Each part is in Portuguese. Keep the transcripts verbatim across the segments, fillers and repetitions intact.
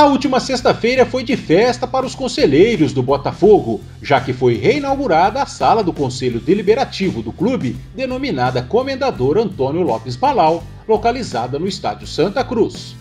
A última sexta-feira foi de festa para os conselheiros do Botafogo, já que foi reinaugurada a sala do Conselho Deliberativo do clube, denominada Comendador Antônio Lopes Balau, localizada no Estádio Santa Cruz.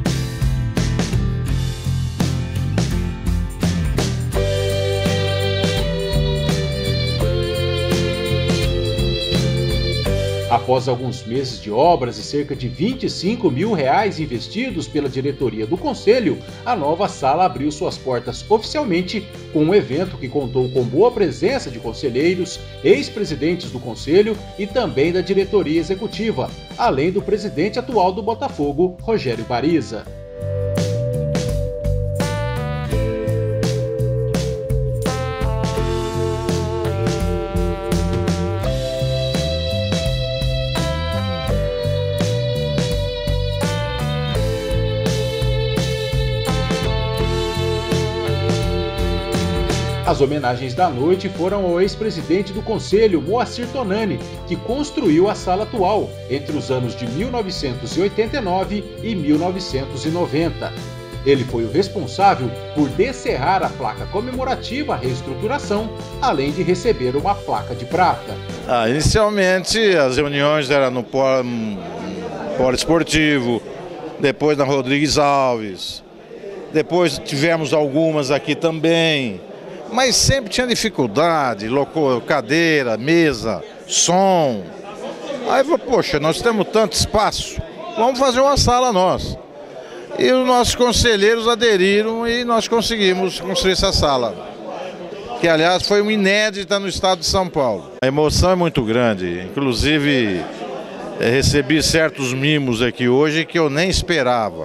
Após alguns meses de obras e cerca de vinte e cinco mil reais investidos pela diretoria do Conselho, a nova sala abriu suas portas oficialmente com um evento que contou com boa presença de conselheiros, ex-presidentes do Conselho e também da diretoria executiva, além do presidente atual do Botafogo, Rogério Bariza. As homenagens da noite foram ao ex-presidente do Conselho, Moacir Tonani, que construiu a sala atual entre os anos de mil novecentos e oitenta e nove e mil novecentos e noventa. Ele foi o responsável por descerrar a placa comemorativa à reestruturação, além de receber uma placa de prata. Ah, inicialmente as reuniões eram no Polo Esportivo, depois na Rodrigues Alves, depois tivemos algumas aqui também. Mas sempre tinha dificuldade, cadeira, mesa, som. Aí falou, poxa, nós temos tanto espaço, vamos fazer uma sala nós. E os nossos conselheiros aderiram e nós conseguimos construir essa sala. Que, aliás, foi uma inédita no estado de São Paulo. A emoção é muito grande, inclusive recebi certos mimos aqui hoje que eu nem esperava.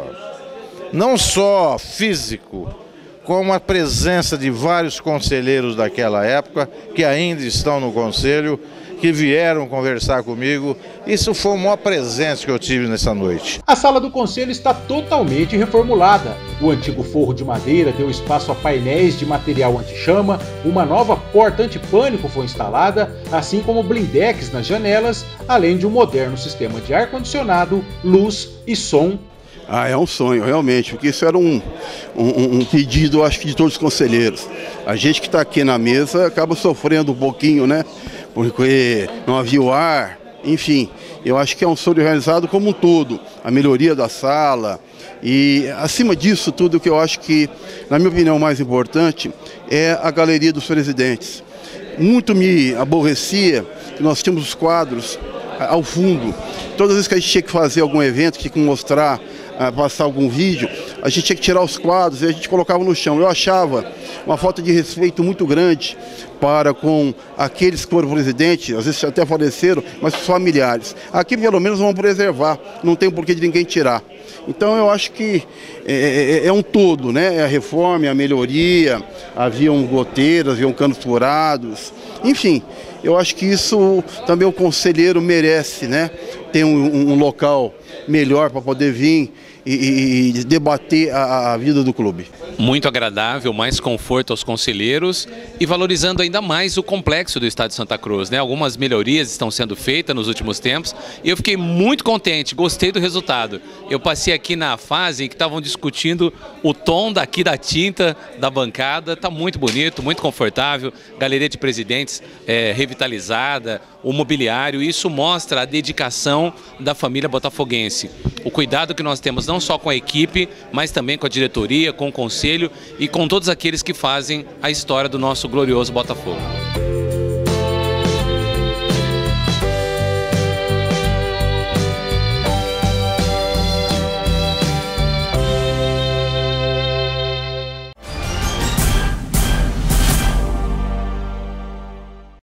Não só físico, como a presença de vários conselheiros daquela época, que ainda estão no conselho, que vieram conversar comigo. Isso foi o maior presente que eu tive nessa noite. A sala do conselho está totalmente reformulada. O antigo forro de madeira deu espaço a painéis de material anti-chama, uma nova porta antipânico foi instalada, assim como blindex nas janelas, além de um moderno sistema de ar-condicionado, luz e som. Ah, é um sonho, realmente, porque isso era um, um, um pedido, acho que, de todos os conselheiros. A gente que está aqui na mesa acaba sofrendo um pouquinho, né? Porque não havia o ar, enfim. Eu acho que é um sonho realizado como um todo. A melhoria da sala e, acima disso tudo, o que eu acho que, na minha opinião, o mais importante é a galeria dos presidentes. Muito me aborrecia que nós tínhamos os quadros ao fundo. Todas as vezes que a gente tinha que fazer algum evento, tinha que mostrar, passar algum vídeo, a gente tinha que tirar os quadros e a gente colocava no chão. Eu achava uma falta de respeito muito grande para com aqueles que foram presidentes, às vezes até faleceram, mas os familiares. Aqui pelo menos vão preservar, não tem porquê de ninguém tirar. Então eu acho que é, é, é um todo, né? É a reforma, é a melhoria, haviam goteiras, haviam canos furados, enfim. Eu acho que isso também o conselheiro merece, né? Ter um, um local melhor para poder vir e, e debater a, a vida do clube. Muito agradável, mais conforto aos conselheiros e valorizando ainda mais o complexo do Estádio Santa Cruz, né? Algumas melhorias estão sendo feitas nos últimos tempos e eu fiquei muito contente, gostei do resultado. Eu passei aqui na fase em que estavam discutindo o tom daqui da tinta da bancada, tá muito bonito, muito confortável, galeria de presidentes é, revitalizada, o mobiliário, isso mostra a dedicação da família botafoguense. O cuidado que nós temos não só com a equipe, mas também com a diretoria, com o conselho e com todos aqueles que fazem a história do nosso glorioso Botafogo.